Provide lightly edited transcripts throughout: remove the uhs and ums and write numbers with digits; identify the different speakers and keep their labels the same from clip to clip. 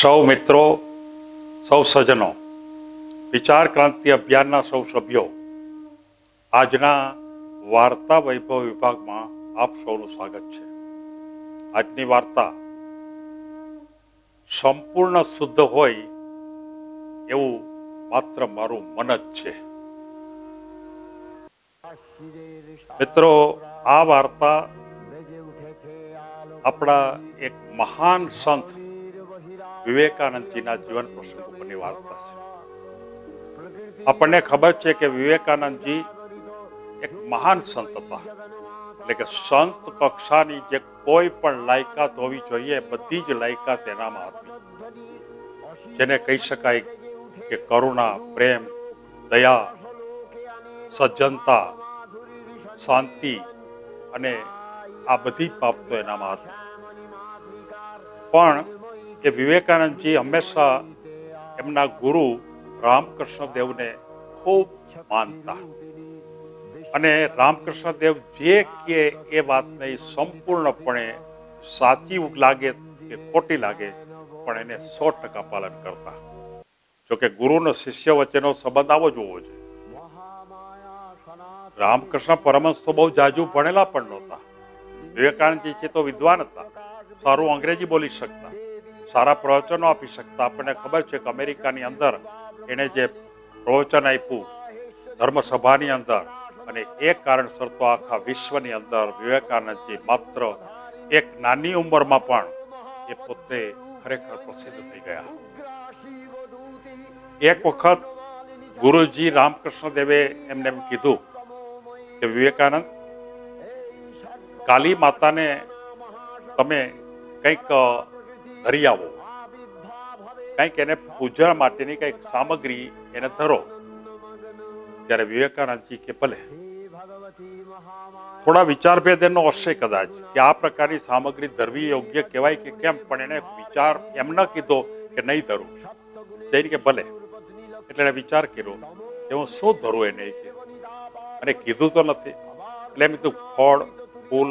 Speaker 1: સૌ મિત્રો, સૌ સજ્જનો, વિચાર ક્રાંતિ અભિયાનના સૌ સભ્યો, આજના વાર્તા વૈભવ વિભાગમાં આપ સૌનું સ્વાગત છે. આજની વાર્તા સંપૂર્ણ શુદ્ધ હોય એવું માત્ર મારું મન જ છે. મિત્રો, આ વાર્તા આપણા એક મહાન સંત વિવેકાનંદજીના જીવન પ્રસંગ ઉપરની વાર્તા છે. આપણને ખબર છે કે વિવેકાનંદજી એક મહાન સંત હતા, એટલે કે સંત કક્ષાની જે કોઈ પણ લાયકાત હોવી જોઈએ બધી જ લાયકાત એનામાં હતી, જેને કહી શકાય કે કરુણા, પ્રેમ, દયા, સજ્જનતા, શાંતિ અને આ બધી બાબતો એનામાં હતી. પણ એ વિવેકાનંદજી હંમેશા એમના ગુરુ રામકૃષ્ણ દેવને ખૂબ માનતા અને રામકૃષ્ણ દેવ જે કે એ વાતને સંપૂર્ણપણે સાચી લાગે કે ખોટી લાગે પણ એને 100% પાલન કરતા. જોકે ગુરુ અને શિષ્ય વચ્ચેનો સંબંધ આવો જ હોવો જોઈએ. રામકૃષ્ણ પરમહંસ તો બહુ જાજુ ભણેલા પણ નહોતા. વિવેકાનંદજી છે તો વિદ્વાન હતા, સારું અંગ્રેજી બોલી શકતા, સારા પ્રવચનો આપી શકતા. આપણને ખબર છે કે અમેરિકાની અંદર એને જે પ્રવચન આપ્યું ધર્મસભાની અંદર, અને એ કારણસર તો આખા વિશ્વની અંદર વિવેકાનંદજી માત્ર એક નાની ઉંમરમાં પણ એ પોતે ખરેખર પ્રસિદ્ધ થઈ ગયા. એક વખત ગુરુજી રામકૃષ્ણ દેવે એમને એમ કીધું કે વિવેકાનંદ, કાલી માતાને તમે કંઈક ધરી આવો, કંઈક એને પૂજા માટેની કંઈક સામગ્રી એને ધરો. ત્યારે વિવેકાનંદજી કે ભલે. થોડા વિચારભેદ એનો હશે કદાચ કે આ પ્રકારની સામગ્રી ધરવી યોગ્ય કહેવાય કે કેમ, પણ એને વિચાર એમ ન કીધો કે નહીં ધરું. જઈને કે ભલે. એટલે એને વિચાર કર્યો કે હું શું ધરું એને કે, અને કીધું તો નથી. એટલે એમ કીધું ફળ, ફૂલ,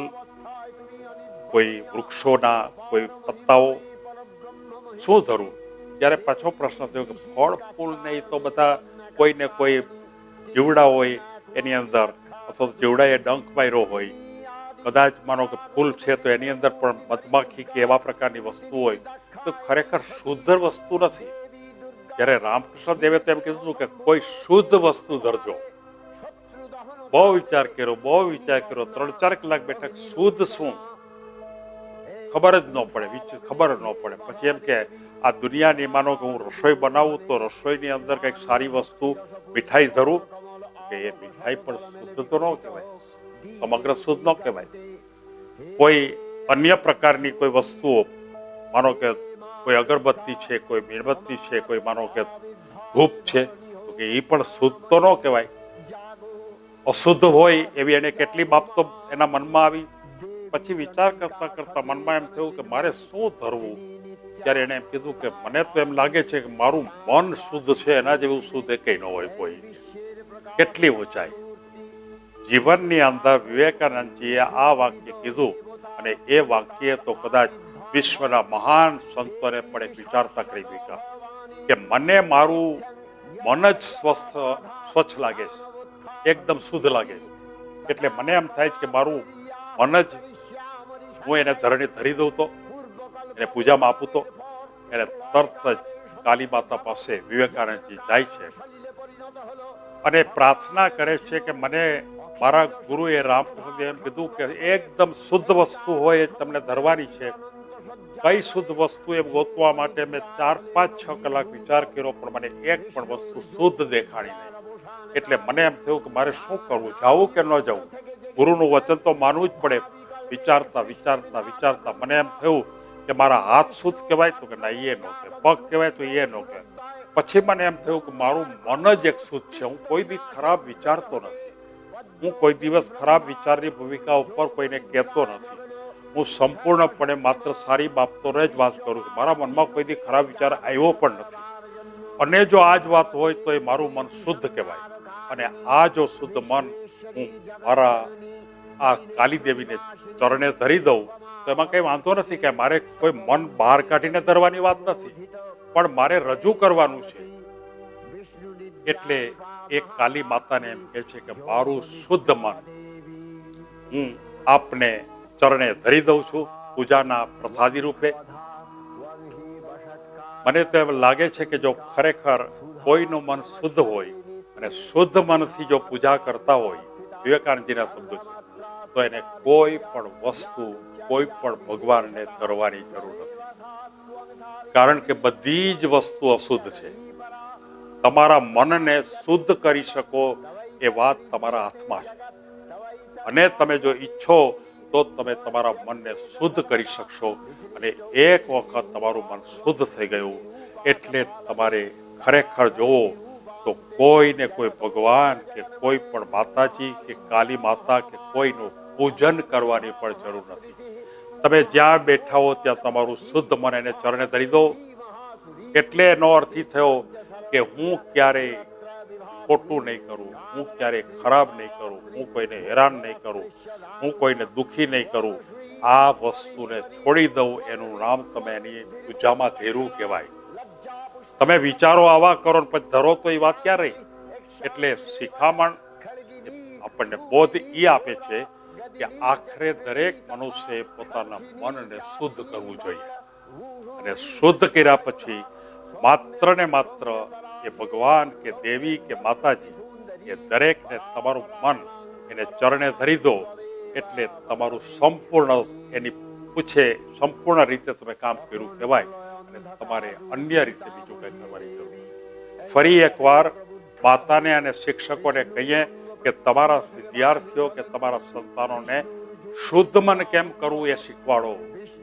Speaker 1: કોઈ વૃક્ષોના કોઈ પત્તાઓ, શું ધરું? ત્યારે પાછો પ્રશ્ન થયો કે ફળ ફૂલ નહીં તો બધા કોઈને કોઈ જીવડા હોય એની અંદર, અથવા તો જીવડાએ ડંખ માર્યો હોય, કદાચ માનો કે ફૂલ છે તો એની અંદર પણ મધમાખી કે એવા પ્રકારની વસ્તુ હોય, તો ખરેખર શુદ્ધ વસ્તુ નથી. જ્યારે રામકૃષ્ણ દેવે તો એમ કીધું કે કોઈ શુદ્ધ વસ્તુ ધરજો. બહુ વિચાર કર્યો, 3-4 કલાક બેઠક. શુદ્ધ શું ખબર જ ન પડે, ખબર ન પડે. પછી એમ કે આ દુનિયાની માનો કે હું રસોઈ બનાવું તો રસોઈની અંદર કંઈક સારી વસ્તુ, મીઠાઈ ધરું, કે એ મીઠાઈ પણ શુદ્ધ તો ન કહેવાય, સમગ્ર શુદ્ધ ન કહેવાય. કોઈ અન્ય પ્રકારની કોઈ વસ્તુઓ, માનો કે કોઈ અગરબત્તી છે, કોઈ મીણબત્તી છે, કોઈ માનો કે ધૂપ છે, તો કે એ પણ શુદ્ધ તો ન કહેવાય. અશુદ્ધ હોય એવી એને કેટલી બાબતો એના મનમાં આવી. પછી વિચાર કરતા કરતા મનમાં એમ થયું કે મારે શું ધરવું? ત્યારે એને એમ કીધું કે મને તો એમ લાગે છે કે મારું મન શુદ્ધ છે, એના જેવું શુદ્ધ કંઈ ન હોય કોઈ. કેટલી ઊંચાઈ! જીવનની અંદર વિવેકાનંદજીએ આ વાક્ય કીધું, અને એ વાક્ય તો કદાચ વિશ્વના મહાન સંતોને પણ એક વિચારતા કરી દીધા કે મને મારું મન જ સ્વચ્છ લાગે છે, એકદમ શુદ્ધ લાગે છે. એટલે મને એમ થાય છે કે મારું મન જ હું એને ધરી દઉં તો, એને પૂજામાં આપું તો. એને તરત જ કાલી માતા પાસે વિવેકાનંદજી જાય છે અને પ્રાર્થના કરે છે કે મને મારા ગુરુએ રામકૃષ્ણ એમ કીધું કે એકદમ શુદ્ધ વસ્તુ હોય એ તમને ધરવાની છે. કઈ શુદ્ધ વસ્તુ એમ ગોતવા માટે મેં 4-5-6 કલાક વિચાર કર્યો, પણ મને એક પણ વસ્તુ શુદ્ધ દેખાણી નહીં. એટલે મને એમ થયું કે મારે શું કરવું, જાવું કે ન જવું? ગુરુનું વચન તો માનવું જ પડે. વિચારતા મને એમ થયું કે મારા હાથ શુદ્ધ કહેવાય, તો કે ના, એ ન કહેવાય. પગ કહેવાય, તો એ ન કહેવાય. પછી મને એમ થયું કે મારું મન જ એક શુદ્ધ છે. હું કોઈ દી ખરાબ વિચારતો નથી, હું કોઈ દિવસ ખરાબ વિચારની ભૂમિકા ઉપર કોઈને કહેતો નથી. હું સંપૂર્ણપણે માત્ર સારી બાબતોને જ વાત કરું છું. મારા મનમાં કોઈ દી ખરાબ વિચાર આવ્યો પણ નથી. અને જો આ જ વાત હોય તો એ મારું મન શુદ્ધ કહેવાય. અને આ જો શુદ્ધ મન હું મારા આ કાલી દેવીને ચરણે ધરી દઉં તો એમાં કંઈ વાંધો નથી. કે મારે કોઈ મન બહાર કાઢીને ધરવાની વાત નથી. પણ મારે રજૂ કરવાનું છે. એટલે એક કાલી માતાને એમ કહે છે કે મારું શુદ્ધ મન હું આપને ચરણે ધરી દઉં છું પૂજાના પ્રસાદી રૂપે. મને તો એમ લાગે છે કે જો ખરેખર કોઈનું મન શુદ્ધ હોય અને શુદ્ધ મનથી જો પૂજા કરતા હોય, વિવેકાનંદજીના શબ્દો છે, તો એને કોઈ પણ વસ્તુ, કોઈ પણ ભગવાનને ધરવાની જરૂર નથી. કારણ કે બધી જ વસ્તુ અશુદ્ધ છે. તમારા મનને શુદ્ધ કરી શકો એ વાત તમારા હાથમાં છે. અને તમે જો ઈચ્છો તો તમે તમારા મનને શુદ્ધ કરી શકશો. અને એક વખત તમારું મન શુદ્ધ થઈ ગયું એટલે તમારે ખરેખર જોવો તો કોઈને કોઈ ભગવાન કે કોઈ પણ માતાજી કે કાલી માતા કે કોઈનું પૂજન કરવાની પણ જરૂર નથી. તમે જ્યાં બેઠા હો ત્યાં તમારું શુદ્ધ મન એને ચરણે ધરી દો. એટલે એનો અર્થ એ થયો કે હું ક્યારેય ખોટું નહીં કરું, હું ક્યારેય ખરાબ નહીં કરું, હું કોઈને હેરાન નહીં કરું, હું કોઈને દુઃખી નહીં કરું. આ વસ્તુને છોડી દઉં, એનું નામ તમે એની પૂજામાં ધેરું કહેવાય. તમે વિચારો આવા કરો પછી ધરો તો એ વાત ક્યાં રહી? એટલે શિખામણ આપણને બોધ એ આપે છે કે આખરે દરેક મનુષ્યએ પોતાના મનને શુદ્ધ કરવું જોઈએ. અને શુદ્ધ કર્યા પછી માત્ર ને માત્ર એ ભગવાન કે દેવી કે માતાજી એ દરેકને તમારું મન એને ચરણે ધરી દો એટલે તમારું સંપૂર્ણ એની પૂછે સંપૂર્ણ રીતે તમે કામ કર્યું કહેવાય. અને તમારે અન્ય રીતે બીજું કંઈ કરવાની જરૂર નથી. ફરી એકવાર માતાને અને શિક્ષકોને કહીએ કે તમારા વિદ્યાર્થીઓ કે તમારા સંતાનોને શુદ્ધ મન કેમ કરવું એ શીખવાડો.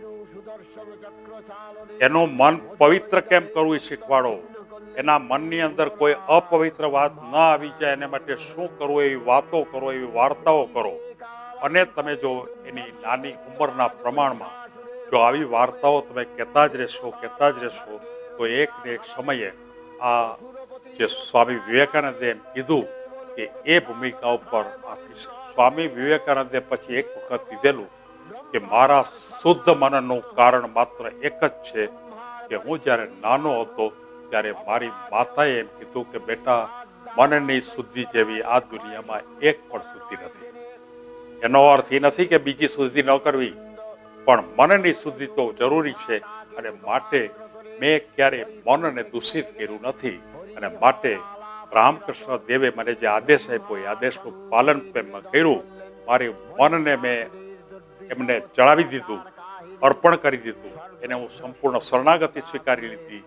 Speaker 1: એનું મન પવિત્ર કેમ કરવું એ શીખવાડો. એના મનની અંદર કોઈ અપવિત્ર વાત ન આવી જાય એના માટે શું કરવું એવી વાતો કરો, એવી વાર્તાઓ કરો. અને તમે જો એની નાની ઉંમરના પ્રમાણમાં જો આવી વાર્તાઓ તમે કહેતા જ રહેશો તો એક ને એક સમયે આ જે સ્વામી વિવેકાનંદે એમ કીધું કે એ ભૂમિકા ઉપર સ્વામી વિવેકાનંદે પછી એક વખત કીધેલું કે મારા શુદ્ધ મનનું કારણ માત્ર એક જ છે કે હું જ્યારે નાનો હતો ત્યારે મારી માતાએ એમ કીધું કે બેટા, મનની શુદ્ધિ જેવી આ દુનિયામાં એક પણ શુદ્ધિ નથી. એનો અર્થ એ નથી કે બીજી શુદ્ધિ ન કરવી, પણ મનની શુદ્ધિ તો જરૂરી છે. અને માટે મેં ક્યારે મનને દૂષિત કર્યું નથી. અને માટે રામકૃષ્ણ દેવે મને જે આદેશ આપ્યો એ આદેશનું પાલન કર્યું. મારી મનને મેં એમને જણાવી દીધું, અર્પણ કરી દીધું, એને હું સંપૂર્ણ શરણાગતિ સ્વીકારી લીધી.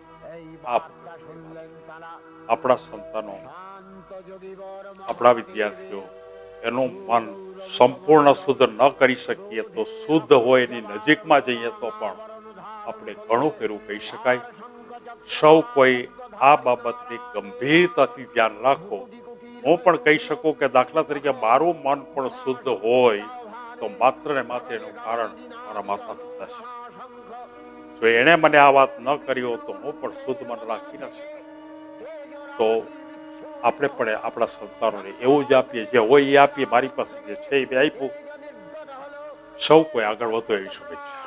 Speaker 1: આપણા સંતાનો, આપણા વિદ્યાર્થીઓ એનું મન સંપૂર્ણ શુદ્ધ ન કરી શકીએ તો શુદ્ધ હોય એની નજીકમાં જઈએ તો પણ આપણે ઘણું કર્યું કહી શકાય. સૌ કોઈ આ બાબતની ગંભીરતાથી ધ્યાન રાખો. હું પણ કહી શકું કે દાખલા તરીકે મારું મન પણ શુદ્ધ હોય તો માત્ર ને માત્ર એનું કારણ મારા માતા પિતા છે. જો એણે મને આ વાત ન કરી હોત તો હું પણ શુદ્ધ મન રાખી ન શકત. તો આપણે પણ આપણા સંતાનોને એવું જ આપીએ, જે હોય એ આપીએ. મારી પાસે જે છે એ આપ્યું. સૌ કોઈ આગળ વધો એવી શુભેચ્છા.